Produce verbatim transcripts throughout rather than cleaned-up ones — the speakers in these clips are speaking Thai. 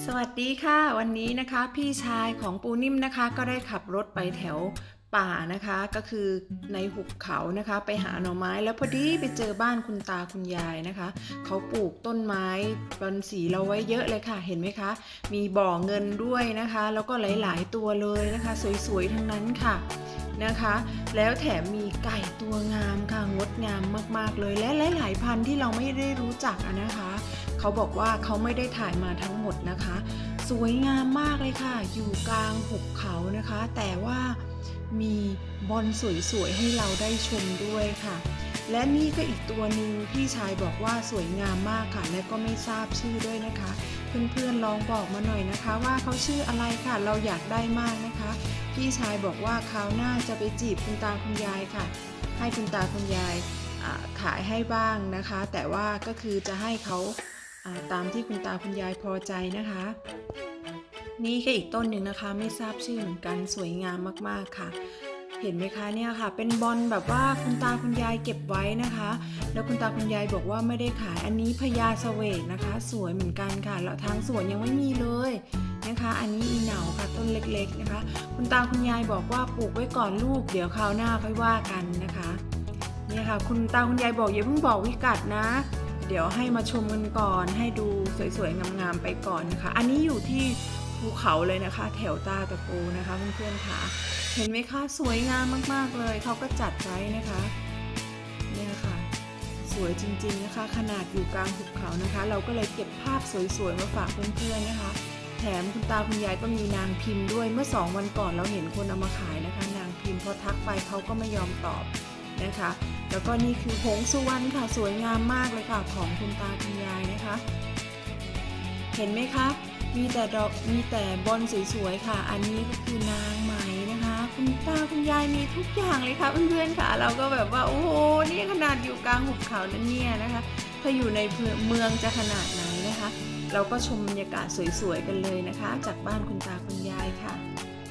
สวัสดีค่ะวันนี้นะคะพี่ชายของปูนิ่มนะคะก็ได้ขับรถไปแถวป่านะคะก็คือในหุบเขานะคะไปหาหน่อไม้แล้วพอดีไปเจอบ้านคุณตาคุณยายนะคะเขาปลูกต้นไม้บอนสีเราไว้เยอะเลยค่ะเห็นไหมคะมีบ่อเงินด้วยนะคะแล้วก็หลายๆตัวเลยนะคะสวยๆทั้งนั้นค่ะนะคะแล้วแถมมีไก่ตัวงามค่ะงดงามมากๆเลยและหลายๆพันธุ์ที่เราไม่ได้รู้จักนะคะเขาบอกว่าเขาไม่ได้ถ่ายมาทั้งหมดนะคะสวยงามมากเลยค่ะอยู่กลางหุบเขานะคะแต่ว่ามีบอลสวยๆให้เราได้ชมด้วยค่ะและนี่ก็อีกตัวหนึ่งพี่ชายบอกว่าสวยงามมากค่ะและก็ไม่ทราบชื่อด้วยนะคะเพื่อนๆลองบอกมาหน่อยนะคะว่าเขาชื่ออะไรค่ะเราอยากได้มากนะคะพี่ชายบอกว่าคราวหน้าจะไปจีบคุณตาคุณยายค่ะให้คุณตาคุณยายขายให้บ้างนะคะแต่ว่าก็คือจะให้เขาตามที่คุณตาคุณยายพอใจนะคะนี่ก็อีกต้นหนึ่งนะคะไม่ทราบชื่อเหมือนกันสวยงามมากๆค่ะเห็นไหมคะเนี่ยค่ะเป็นบอลแบบว่าคุณตาคุณยายเก็บไว้นะคะแล้วคุณตาคุณยายบอกว่าไม่ได้ขายอันนี้พญาเสวกนะคะสวยเหมือนกันค่ะแล้วทางสวนยังไม่มีเลยนะคะอันนี้อีเหนาค่ะต้นเล็กๆนะคะคุณตาคุณยายบอกว่าปลูกไว้ก่อนลูกเดี๋ยวคราวหน้าค่อยว่ากันนะคะเนี่ยค่ะคุณตาคุณยายบอกอย่าเพิ่งบอกวิกัดนะเดี๋ยวให้มาชมกันก่อนให้ดูสวยๆงามๆไปก่อนนะคะอันนี้อยู่ที่ภูเขาเลยนะคะแถวตาตะปูนะคะเพื่อนๆค่ะเห็นไหมคะสวยงามมากๆเลยเขาก็จัดไว้นะคะเนี่ยค่ะสวยจริงๆนะคะขนาดอยู่กลางภูเขานะคะเราก็เลยเก็บภาพสวยๆมาฝากเพื่อนๆนะคะแถมคุณตาคุณยายก็มีนางพิมพ์ด้วยเมื่อสองวันก่อนเราเห็นคนเอามาขายนะคะนางพิมพ์พอทักไปเขาก็ไม่ยอมตอบนะคะแล้วก็นี่คือหงสุวรรณค่ะสวยงามมากเลยค่ะของคุณตาคุณยายนะคะเห็นไหมคะมีแต่ดอกมีแต่บอลสวยๆค่ะอันนี้ก็คือนางไหมนะคะคุณตาคุณยายมีทุกอย่างเลยค่ะเพื่อนๆค่ะเราก็แบบว่าโอ้โหนี่ขนาดอยู่กลางหุบเขานั่นเนี่ยนะคะถ้าอยู่ในเมืองจะขนาดไหนนะคะเราก็ชมบรรยากาศสวยๆกันเลยนะคะจากบ้านคุณตาคุณยายค่ะ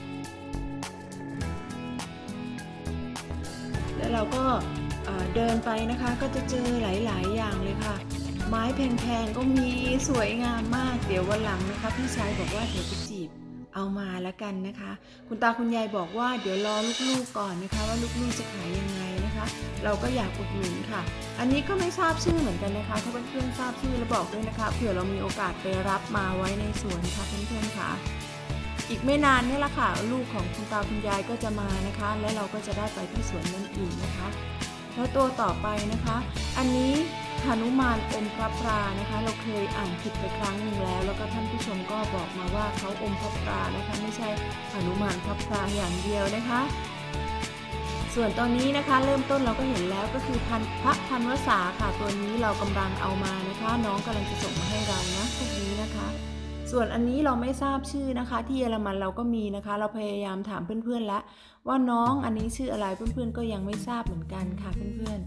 แล้วเราก็เดินไปนะคะก็จะเจอหลายๆอย่างเลยค่ะไม้แพงๆก็มีสวยงามมากเดี๋ยววันหลังนะคะพี่ชายบอกว่าเดี๋ยวไปจีบเอามาแล้วกันนะคะคุณตาคุณยายบอกว่าเดี๋ยวรอลูกๆก่อนนะคะว่าลูกๆจะขายยังไงนะคะเราก็อยากอุดหนุนค่ะอันนี้ก็ไม่ทราบชื่อเหมือนกันนะคะถ้าเพื่อนๆทราบชื่อแล้วบอกด้วยนะคะเผื่อเรามีโอกาสไปรับมาไว้ในสวนค่ะเพื่อนๆค่ะอีกไม่นานนี่แหละค่ะลูกของคุณตาคุณยายก็จะมานะคะและเราก็จะได้ไปที่สวนนั่นอีกนะคะแล้วตัวต่อไปนะคะอันนี้หนุมานอมพระปรานะคะเราเคยอ่านผิดไปครั้งหนึ่งแล้วแล้วก็ท่านผู้ชมก็บอกมาว่าเขาอมพระปรานะคะไม่ใช่หนุมานพระปราอย่างเดียวนะคะส่วนตอนนี้นะคะเริ่มต้นเราก็เห็นแล้วก็คือพันพระพันวษาค่ะตัวนี้เรากำลังเอามานะคะน้องกำลังจะส่งมาให้เรานะพวกนี้นะคะส่วนอันนี้เราไม่ทราบชื่อนะคะที่เยอรมันเราก็มีนะคะเราพยายามถามเพื่อนๆแล้วว่าน้องอันนี้ชื่ออะไรเพื่อนๆก็ยังไม่ทราบเหมือนกันค่ะเพื่อน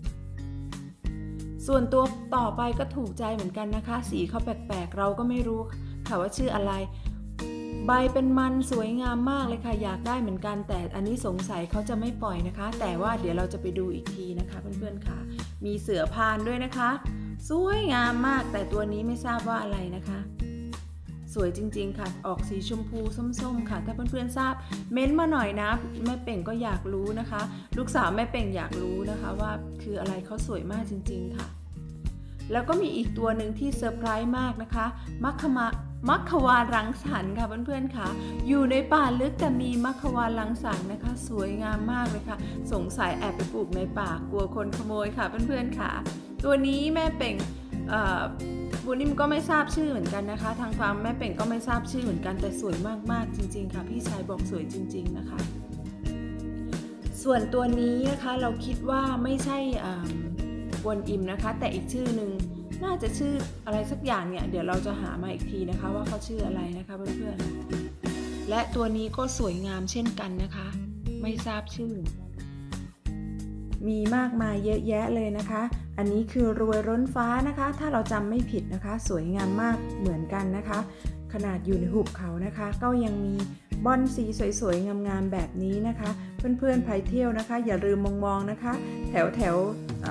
ๆส่วนตัวต่อไปก็ถูกใจเหมือนกันนะคะสีเขาแปลกๆเราก็ไม่รู้ค่ะว่าชื่ออะไรใบเป็นมันสวยงามมากเลยค่ะอยากได้เหมือนกันแต่อันนี้สงสัยเขาจะไม่ปล่อยนะคะแต่ว่าเดี๋ยวเราจะไปดูอีกทีนะคะเพื่อนๆค่ะมีเสือพานด้วยนะคะสวยงามมากแต่ตัวนี้ไม่ทราบว่าอะไรนะคะสวยจริงๆค่ะออกสีชมพูส้มๆค่ะถ้าเพื่อนๆทราบเม้นต์มาหน่อยนะแม่เป่งก็อยากรู้นะคะลูกสาวแม่เป่งอยากรู้นะคะว่าคืออะไรเขาสวยมากจริงๆค่ะแล้วก็มีอีกตัวหนึ่งที่เซอร์ไพรส์มากนะคะมัคคมามัคควารังสรรค์ค่ะเพื่อนๆค่ะอยู่ในป่าลึกแต่มีมัคควารังสรรค์นะคะสวยงามมากเลยค่ะสงสัยแอบไปปลูกในป่ากลัวคนขโมยค่ะเพื่อนๆค่ะตัวนี้แม่เป่งบูนิ่มก็ไม่ทราบชื่อเหมือนกันนะคะทางฟาร์มแม่เป่งก็ไม่ทราบชื่อเหมือนกันแต่สวยมากๆจริงๆค่ะพี่ชายบอกสวยจริงๆนะคะส่วนตัวนี้นะคะเราคิดว่าไม่ใช่กวนอิมนะคะแต่อีกชื่อหนึ่งน่าจะชื่ออะไรสักอย่างเนี่ยเดี๋ยวเราจะหามาอีกทีนะคะว่าเขาชื่ออะไรนะคะเพื่อนๆและตัวนี้ก็สวยงามเช่นกันนะคะไม่ทราบชื่อมีมากมายเยอะแยะเลยนะคะอันนี้คือรวยร้นฟ้านะคะถ้าเราจำไม่ผิดนะคะสวยงามมากเหมือนกันนะคะขนาดอยู่ในหุบเขานะคะก็ยังมีบอลสีสวยๆงามๆแบบนี้นะคะเพื่อนๆไปเที่ยวนะคะอย่าลืมมองๆนะคะแถวแถว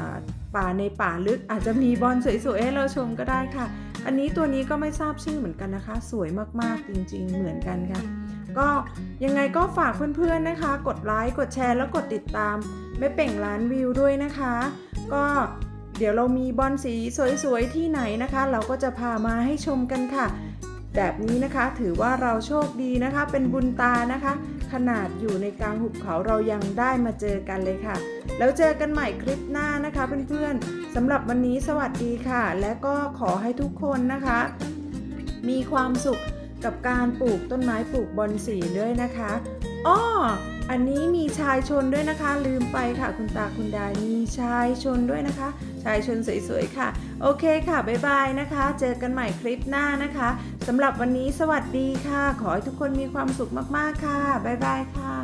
ป่าในป่าลึกอาจจะมีบอลสวยๆให้เราชมก็ได้ค่ะอันนี้ตัวนี้ก็ไม่ทราบชื่อเหมือนกันนะคะสวยมากๆจริงๆเหมือนกันค่ะก็ยังไงก็ฝากเพื่อนๆนะคะกดไลค์กดแชร์แล้วกดติดตามแม่เป่งล้านวิวด้วยนะคะก็เดี๋ยวเรามีบอลสีสวยๆที่ไหนนะคะเราก็จะพามาให้ชมกันค่ะแบบนี้นะคะถือว่าเราโชคดีนะคะเป็นบุญตานะคะขนาดอยู่ในกลางหุบเขาเรายังได้มาเจอกันเลยค่ะแล้วเจอกันใหม่คลิปหน้านะคะเพื่อนๆสำหรับวันนี้สวัสดีค่ะและก็ขอให้ทุกคนนะคะมีความสุขกับการปลูกต้นไม้ปลูกบอนสีด้วยนะคะอ้ออันนี้มีชายชนด้วยนะคะลืมไปค่ะคุณตาคุณยายมีชายชนด้วยนะคะชายชนสวยๆค่ะโอเคค่ะบ๊ายบายนะคะเจอกันใหม่คลิปหน้านะคะสำหรับวันนี้สวัสดีค่ะขอให้ทุกคนมีความสุขมากๆค่ะบ๊ายบายค่ะ